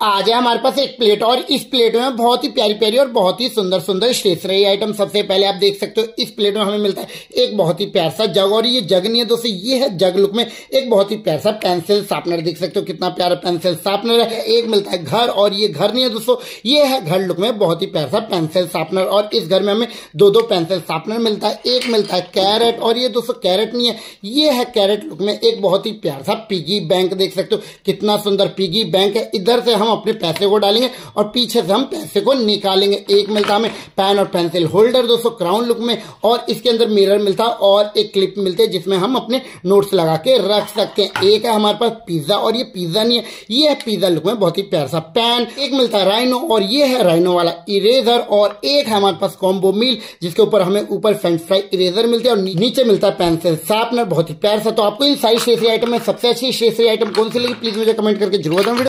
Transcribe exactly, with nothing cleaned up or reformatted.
आज है हमारे पास एक प्लेट और इस प्लेट में बहुत ही प्यारी प्यारी और बहुत ही सुंदर सुंदर स्टेशनरी आइटम। सबसे पहले आप देख सकते हो इस प्लेट में हमें मिलता है एक बहुत ही प्यारा सा जग, और ये जग नहीं है दोस्तों, ये है जग लुक में एक बहुत ही प्यारा सा पेंसिल शार्पनर। देख सकते हो कितना प्यारा पेंसिल शार्पनर है। एक मिलता है घर, और ये घर नहीं है दोस्तों, ये है घर लुक में बहुत ही प्यारा सा पेंसिल शार्पनर। और इस घर में हमें दो दो पेंसिल शार्पनर मिलता है। एक मिलता है कैरेट, और ये दोस्तों कैरेट नहीं है, ये है कैरेट लुक में एक बहुत ही प्यारा सा पिगी बैंक। देख सकते हो कितना सुंदर पिगी बैंक है। इधर से हम अपने पैसे को डालेंगे और पीछे से हम पैसे को निकालेंगे। एक मिलता हमें पेन और पेंसिल होल्डर दोस्तों क्राउन लुक में, और इसके अंदर मिरर मिलता है और एक क्लिप मिलती है जिसमें हम अपने नोट्स लगा के रख सकते हैं। एक है हमारे पास पिज्जा, और ये पिज्जा नहीं है, ये है पिज्जा लुक में बहुत ही प्यारा सा पेन। एक मिलता है राइनो, और ये है राइनो वाला इरेजर। और एक है हमारे पास कॉम्बो मील जिसके ऊपर हमें ऊपर फ्रेंच फ्राई इरेजर मिलते हैं और नीचे मिलता है पेंसिल शार्पनर, बहुत ही प्यारा सा। तो आपको इन सारी स्टेशनरी आइटम में सबसे अच्छी स्टेशनरी आइटम कौन सी लगी प्लीज मुझे कमेंट करके जरूर बताएं।